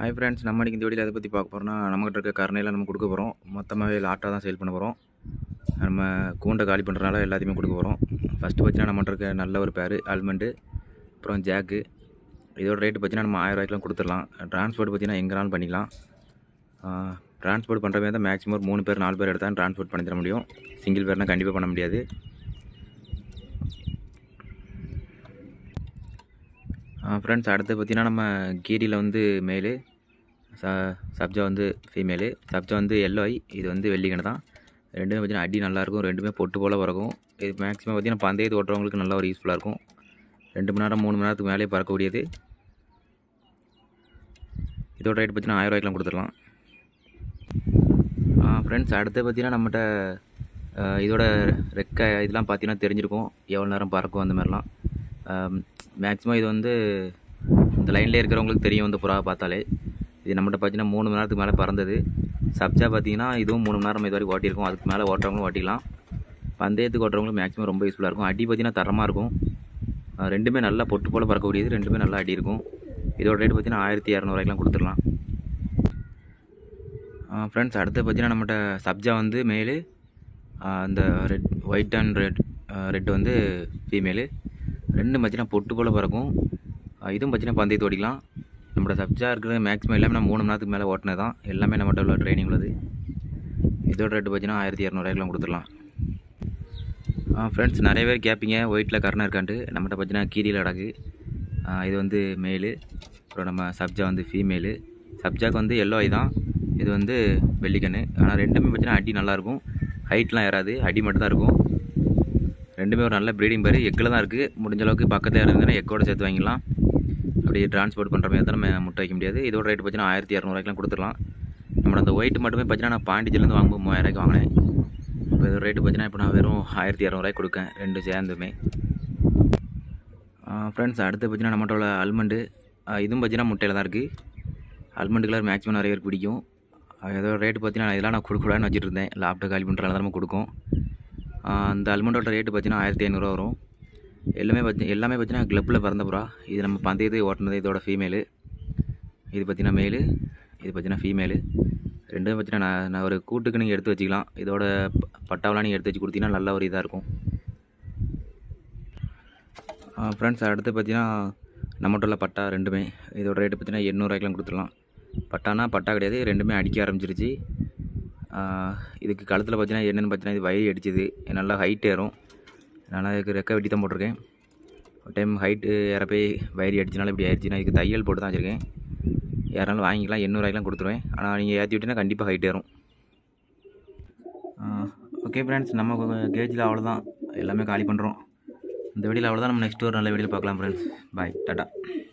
Hi friends, நம்ம இன்றைக்கி இந்த வீடியோவில் எதை பற்றி பார்க்க போகிறோம்னா, நம்மகிட்ட இருக்க கருணையில் நம்ம கொடுக்க போகிறோம். மொத்தமாகவே லாட்டாக தான் சேல் பண்ண போகிறோம். நம்ம கூண்டை காலி பண்ணுறதுனால எல்லாத்தையுமே கொடுக்க போகிறோம். ஃபஸ்ட்டு பார்த்தீங்கன்னா நம்மகிட்ட இருக்க நல்ல ஒரு பேர் ஆல்மண்டு, அப்புறம் ஜாக்கு. இதோட ரேட்டு பார்த்தீங்கன்னா நம்ம 1000 ரூபாய்க்குலாம் கொடுத்துடலாம். ட்ரான்ஸ்போர்ட் பார்த்தீங்கன்னா எங்கேனாலும் பண்ணிக்கலாம். ட்ரான்ஸ்போர்ட் பண்ணுற மாதிரி தான் மேக்ஸிமம் ஒரு 3 பேர் 4 பேர் எடுத்தால் ட்ரான்ஸ்போர்ட் பண்ணி தர முடியும். சிங்கிள் பேர்னால் கண்டிப்பாக பண்ண முடியாது. ஃப்ரெண்ட்ஸ், அடுத்து பார்த்தீங்கன்னா நம்ம கீரியில் வந்து மேலு, சப்ஜா வந்து ஃபீமேலு. சப்ஜா வந்து எல்லோ ஐ, இது வந்து வெள்ளிக்கணை தான். ரெண்டுமே பார்த்தீங்கன்னா அடி நல்லாயிருக்கும். ரெண்டுமே பொட்டு போல் பறக்கும். இது மேக்ஸிமம் பார்த்தீங்கன்னா பந்தயத்து ஓட்டுறவங்களுக்கு நல்ல ஒரு யூஸ்ஃபுல்லாக இருக்கும். 2 மணி நேரம் 3 மணி நேரத்துக்கு மேலே பறக்கக்கூடியது. இதோட ரேட் பார்த்தீங்கன்னா 1000 ரூபாய்க்குலாம் கொடுத்துடலாம். ஃப்ரெண்ட்ஸ், அடுத்து பார்த்தீங்கன்னா நம்மகிட்ட இதோட ரெக்கை இதெல்லாம் பார்த்தீங்கன்னா தெரிஞ்சிருக்கும், எவ்வளோ நேரம் பறக்கும் அந்த மாதிரிலாம். மேக்ஸிமம் இது வந்து இந்த லைன்லேயே இருக்கிறவங்களுக்கு தெரியும். இந்த புறாவை பார்த்தாலே இது நம்மகிட்ட பார்த்தீங்கன்னா 3 மணி நேரத்துக்கு மேலே பறந்தது. சப்ஜா பார்த்தீங்கன்னா இதுவும் 3 மணி நேரம் இது வரைக்கும் ஓட்டியிருக்கும். அதுக்கு மேலே ஓட்டுறவங்களும் ஓட்டிக்கலாம். பந்தயத்துக்கு ஓட்டுறவங்களுக்கு மேக்ஸிமம் ரொம்ப யூஸ்ஃபுல்லாக இருக்கும். அடி பார்த்தீங்கன்னா தரமாக இருக்கும். ரெண்டுமே நல்லா பொட்டு போல் பறக்கக்கூடியது. ரெண்டுமே நல்லா அடி இருக்கும். இதோட ரேட் பார்த்தீங்கன்னா 1200 ரூபாய்க்குலாம் கொடுத்துடலாம். ஃப்ரெண்ட்ஸ், அடுத்து பார்த்தீங்கன்னா நம்மகிட்ட சப்ஜா வந்து மேலு, இந்த ஒயிட் அண்ட் ரெட் வந்து ஃபீமேலு. ரெண்டும் பார்த்தீங்கன்னா பொட்டு போல் பறக்கும். இதுவும் பார்த்தீங்கன்னா பந்தயத்து ஓடிக்கலாம். நம்மளோட சப்ஜா இருக்கிற மேக்ஸிமம் எல்லாமே நம்ம 3 மணி நேரத்துக்கு மேலே ஓட்டினது தான். எல்லாமே நம்மகிட்ட உள்ள ட்ரைனிங் உள்ளது. இதோட ரேட்டு பார்த்தீங்கன்னா 1200 ரூபாய்க்குலாம் கொடுத்துடலாம். ஃப்ரெண்ட்ஸ், நிறைய பேர் கேட்பீங்க ஒயிட்டில் கருணை இருக்கான்ட்டு. நம்மகிட்ட பார்த்தீங்கன்னா கீரியில் அடகு. இது வந்து மேலு, அப்புறம் நம்ம சப்ஜா வந்து ஃபீமேலு. சப்ஜாக்கு வந்து எல்லோ ஐ தான், இது வந்து வெள்ளிக்கண்ணு. ஆனால் ரெண்டுமே பார்த்தீங்கன்னா அடி நல்லாயிருக்கும். ஹைட்லாம் ஏறாது, அடி மட்டும் தான் இருக்கும். ரெண்டுமே ஒரு நல்ல ப்ரீடிங் பேர். எக்கில் தான் இருக்குது. முடிஞ்ச அளவுக்கு பக்கத்தில் இருந்ததுன்னா எக்கோட சேர்த்து வாங்கிக்கலாம். அப்படி ட்ரான்ஸ்போர்ட் பண்ணுற மாதிரி தான் நம்ம முட்டை வைக்க முடியாது. இதோட ரேட்டு பார்த்தீங்கன்னா 1200 ரூபாய்க்குலாம் கொடுத்துடலாம். நம்மளோட அந்த ஒயிட் மட்டுமே பார்த்தீங்கன்னா நான் பாண்டிச்சேரிலேருந்து வாங்கும்போது 3000 ரூபாய்க்கு வாங்கினேன். இப்போ இதோட ரேட்டு பார்த்தீங்கன்னா இப்போ நான் வெறும் 1200 ரூபாய்க்கு கொடுக்கேன், ரெண்டு சேர்ந்துமே. ஃப்ரெண்ட்ஸ், அடுத்து பார்த்தீங்கன்னா நம்மளோட அல்மண்டு. இதுவும் பார்த்தீங்கன்னா முட்டையில் தான் இருக்குது. அல்மண்டு கலர் மேக்ஸிமம் நிறைய பேர் பிடிக்கும். இதோட ரேட்டு பார்த்தீங்கன்னா இதெல்லாம் நான் கொடுக்கூடாதுன்னு வச்சுட்டு இருந்தேன். லேப்டாப் காலி பண்ணுறதுனால தான் நம்ம கொடுக்கும். அந்த அல்மண்டோட ரேட்டு பார்த்தீங்கன்னா 1500 ரூபா வரும். எல்லாமே பார்த்தீங்கன்னா கிளப்பில் பிறந்த புறா. இது நம்ம பந்தயத்தை ஓட்டினது. இதோட ஃபீமேலு. இது பார்த்தீங்கன்னா மேலு, இது பார்த்தீங்கன்னா ஃபீமேலு. ரெண்டும் பார்த்தீங்கன்னா நான் ஒரு கூட்டுக்கு நீங்கள் எடுத்து வச்சுக்கலாம். இதோட பட்டாவெலாம் நீங்கள் எடுத்து வச்சு கொடுத்தீங்கன்னா நல்ல ஒரு இதாக இருக்கும். ஃப்ரெண்ட்ஸ், அடுத்து பார்த்தீங்கன்னா நம்மகிட்ட உள்ள பட்டா ரெண்டுமே. இதோட ரேட்டு பார்த்தீங்கன்னா 800 ரூபாய்க்குலாம் கொடுத்துடலாம். பட்டானா பட்டா கிடையாது, ரெண்டுமே அடிக்க ஆரம்பிச்சிருச்சு. இதுக்கு கழுத்தில் பார்த்தீங்கன்னா என்னென்னு பார்த்தீங்கன்னா இது வயிறு அடிச்சுது. நல்லா ஹைட் ஏறும். நான் இதுக்கு ரெக்கை வெட்டி தான் போட்டிருக்கேன். ஒரு டைம் ஹைட்டு ஏற போய் வயிறு அடிச்சனால இப்படி ஆயிடுச்சு. நான் இதுக்கு தையல் போட்டு தான் வச்சுருக்கேன். யாராலும் வாங்கிக்கலாம், 800 ரூபாய்க்குலாம் கொடுத்துருவேன். ஆனால் நீங்கள் ஏற்றி விட்டிங்கன்னா கண்டிப்பாக ஹைட் ஏறும். ஓகே ஃப்ரெண்ட்ஸ், நம்ம கேஜில் அவ்வளோதான், எல்லாமே காலி பண்ணுறோம். இந்த வீடியோவில் அவ்வளோதான். நம்ம நெக்ஸ்ட் ஒரு நல்ல வீடியோவில் பார்க்கலாம் ஃப்ரெண்ட்ஸ். பாய், டாட்டா.